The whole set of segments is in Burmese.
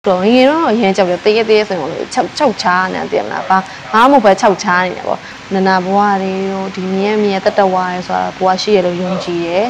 တော့ငယ်တော့အရင်ကြောက်တယ်တရေဆိုရင်6ချားနေတယ်မလားဘာမှမဟုတ်ပဲ6ချားနေတယ်ပေါ့နနာဘွားတွေတို့ဒီမြဲတတဝါရဲဆိုတာဘွားရှိရလို့ယုံကြည်တယ်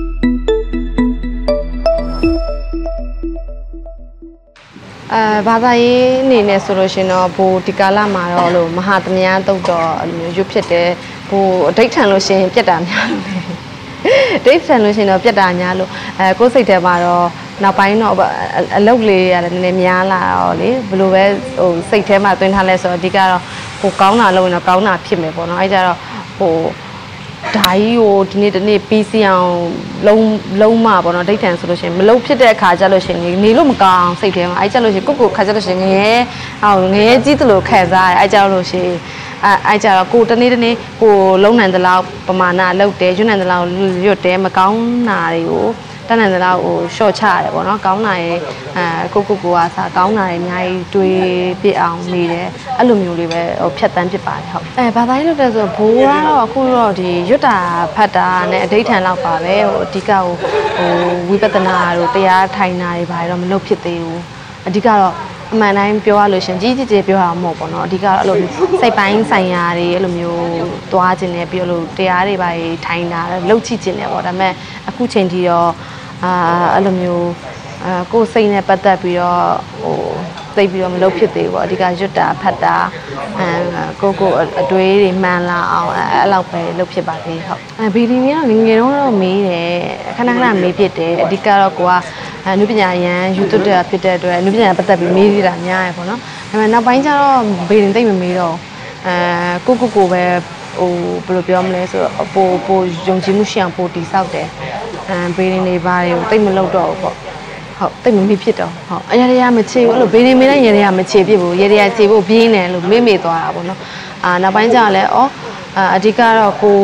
ဘာသာရေးအနေနဲ့ဆိုလို့ရှင်တော့ဘိုဒီကာလမှာတော့လို့မဟာသမယတုတ်တော့ရွတ်ဖြစ်တယ်ဘိုအဋိဋ္ဌံလို့ရှင်ပြက်တာများလို့ဒိဋ္ဌံလို့ရှင်တော့ပြက်တာများလို့ကိုယ်စိတ်ထဲမှာတော့နောက်ပိုင်းတော့အလုတ်လေးရတယ်နည်းနည်းများလာတော့လေဘယ်လိုပဲဟိုစိတ်ထဲမှာတွင်းထားလဲဆိုတော့အဓိကတော့ဟိုကောင်းတာလုပ်ရင်တော့ကောင်းတာဖြစ်မယ်ပေါ့နော်အဲကြတော့ဟိုဓာကြီးကိုဒီနေ့ပြီးစီအောင်လုံးမပေါ့နော်ဒိဋ္ဌံဆိုလို့ရှိရင်မလုံးဖြစ်တဲ့အခါကျလို့ရှိရင်နေလို့မကောင်းစိတ်ထဲမှာအဲကြလို့ရှိရင်ကိုခါကျလို့ရှိရင်ငရဲကြီးတလို့ခံစားရအဲကြလို့ရှိရင်အဲကြတော့ကိုတနေ့ကိုလုံးနိုင်တဲ့လောက်ပမာဏလောက်တယ်ရွတ်နိုင်တဲ့လောက်ရွတ်တယ်မကောင်းတာတွေကိုတန်းတဲ့လောက်ဟိုရှော့ချရတယ်ပေါ့နော်ကောင်းတာရဲ့ကိုကစားကောင်းတာရဲ့အများကြီးတွေးပြအောင်နေတယ်အဲ့လိုမျိုးလေးပဲဟိုဖြတ်တန်းဖြစ်ပါတယ်ဟုတ်ဘာသာရေးလုပ်တဲ့ဆိုဘိုးကတော့အခုတော့ဒီရွတ်တာဖတ်တာနဲ့အဋိဋ္ဌံလောက်ပါပဲဟိုအဓိကဟိုဝိပဿနာတို့တရားထိုင်တာတွေဘာတွေတော့မလုပ်ဖြစ်သေးဘူးအဓိကတော့အမှန်တိုင်းပြောရလို့ရှင်ကြီးပြောရမှာမဟုတ်ပေါ့နော်အဓိကတော့အဲ့လိုစိတ်ပိုင်းဆိုင်ရာတွေအဲ့လိုမျိုးသွားခြင်းနဲ့ပြီးလို့တရားတွေဘာတွေထိုင်တာလှုပ်ချိခြင်းနဲ့ပေါ့ဒါပေမဲ့အခုချိန်ထိတော့အဲ့လိုမျိုးကိုယ်စိတ်နဲ့ပတ်သက်ပြီးတော့ဟိုသိပြီးတော့မလုပ်ဖြစ်သေးဘူးပေါ့အဓိကရွတ်တာဖတ်တာကိုအတွေးတွေမှန်လာအောင်အဲ့လောက်ပဲလုပ်ဖြစ်ပါသေးဟုတ်ဘီဒီမီကတော့ငယ်တော့မေးတယ်ခဏမေးဖြစ်တယ်အဓိကတော့ကိုကအနုပညာရန် YouTube တက်ဖြစ်တဲ့အတွက်အနုပညာပတ်သက်ပြီးမေးရတာများရယ်ပေါ့နော်ဒါပေမဲ့နောက်ပိုင်းကျတော့ဘေးရင်သိမ့်မမေးတော့ကိုပဲဟိုဘယ်လိုပြောမလဲဆိုတော့ပိုယုံကြည်မှုရှိအောင်ပိုတည်ဆောက်တယ်ဘေးရင်တွေပါတယ်တိတ်မလုပ်တော့ဘူးပေါ့ဟုတ်တိတ်မမေးဖြစ်တော့ဟုတ်အရာမချေဘူးအဲ့လိုဘေးရင်မေးတဲ့ရေမချေဖြစ်ဘူးရေချေဖို့ပြင်းတယ်လို့မေ့သွားတာပေါ့နော်နောက်ပိုင်းကျတော့လဲအဓိကတော့ကို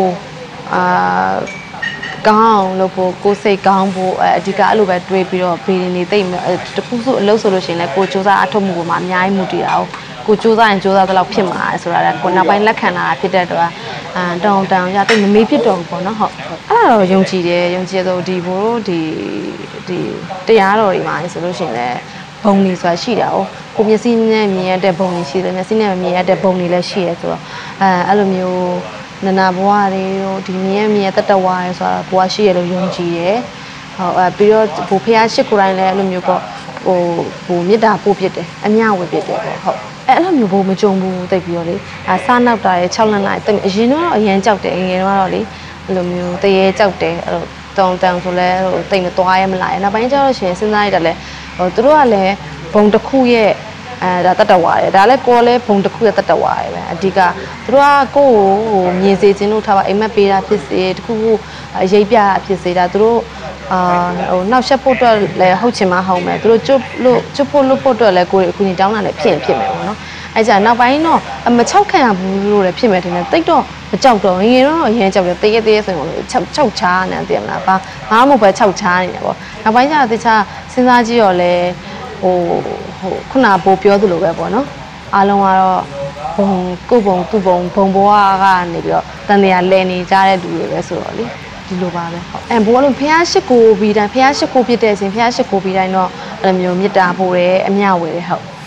ကောင်းလို့ဖို့ကိုစိတ်ကောင်းဖို့အဓိကအဲ့လိုပဲတွေးပြီးတော့ဘေးရင်တွေတိတ်တခုစုအလုပ်ဆိုလို့ရှိရင်လဲကိုစူးစမ်းအထောက်မှုပေါ်မှာအများကြီးမှုတည်တာကိုစူးစမ်းရင်စူးစမ်းသလောက်ဖြစ်မှာဆိုတာကကိုနောက်ပိုင်းလက်ခံလာတာဖြစ်တဲ့အတွက်တောင်းရတိတ်မမေးဖြစ်တော့ဘူးပေါ့နော်ဟုတ်အဲ့ဒါတော့ယုံကြည်ဆိုဒီဘို့ဒီတရားတော်တွေမှာဆိုလို့ရှိရင်လဲဘုံတွေဆိုတာရှိတာကိုမျက်စိနဲ့မြင်ရတဲ့ဘုံတွေရှိတယ်မျက်စိနဲ့မမြင်ရတဲ့ဘုံတွေလည်းရှိရဲဆိုတော့အဲ့လိုမျိုးနနာဘွားတွေတို့ဒီမြဲတတဝါရဲဆိုတာဘွားရှိရလို့ယုံကြည်တယ်ဟုတ်ပြီးတော့ဘိုဖះရှိကိုတိုင်းလည်းအဲ့လိုမျိုးပေါ့ဟိုမေတ္တာပို့ဖြစ်တယ်အမျှဝေဖြစ်တယ်ပေါ့ဟုတ်အဲ့လိုမျိုးဘိုမကြုံဘူးတိတ်ပြီးတော့လေစားနောက်တာရဲ့6လလိုက်တိတ်အရင်တော့အရင်ကြောက်တယ်ငယ်တော့လေအဲ့လိုမျိုးတရေကြောက်တယ်အဲ့လိုတောင်းဆိုလဲဟိုတိတ်မသွားရမလားနောက်ပိုင်းကျတော့ရှင်စဉ်းစားရတယ်လေဟိုသူတို့ကလည်းဘုံတစ်ခုရဲ့ဒါတတဝါရယ်ဒါလည်းကိုလည်းဘုံတစ်ခုရဲ့တတဝါရယ်ပဲအဓိကသူတို့ကကိုယ့်ကိုဟိုမြင်စေခြင်းလို့ထားပါအိမ်မက်ပေးတာဖြစ်စေတခုခုရိပ်ပြဖြစ်စေဒါသူတို့ဟိုနောက်ဆက်ဖို့အတွက်လည်းဟုတ်ချင်မှဟုတ်မယ်သူတို့ကျွတ်ဖို့လွတ်ဖို့အတွက်လည်းကိုယ်အခုနေတောင်းတာလည်းဖြစ်မယ်ပေါ့နော်အဲကြနောက်ပိုင်းတော့မချောက်ခံရဘူးလို့လည်းဖြစ်မယ်တင်တယ်တိတ်တော့မကြောက်တော့ငယ်တော့အရင်ကြောက်တယ်တရေဆိုရင်6ချားနေတယ်မလားဘာမှမဟုတ်ပဲ6ချားနေတယ်ပေါ့နောက်ပိုင်းကျတော့တခြားစဉ်းစားကြည့်တော့လဲဟိုခုနဘိုးပြောသလိုပဲပေါ့နော်အားလုံးကတော့ကိုဘုံသူ့ဘုံဘွားကနေပြီးတော့တန်တရားလဲနေကြတဲ့လူတွေပဲဆိုတော့လေဒီလိုပါပဲဟုတ်ဘိုးကလို့ဖះရှိကိုပြီးတိုင်းဖះရှိကိုဖြစ်တဲ့အချိန်ဖះရှိကိုပြီးတိုင်းတော့အဲ့လိုမျိုးမေတ္တာပို့တယ်အမျှဝေတယ်ဟုတ်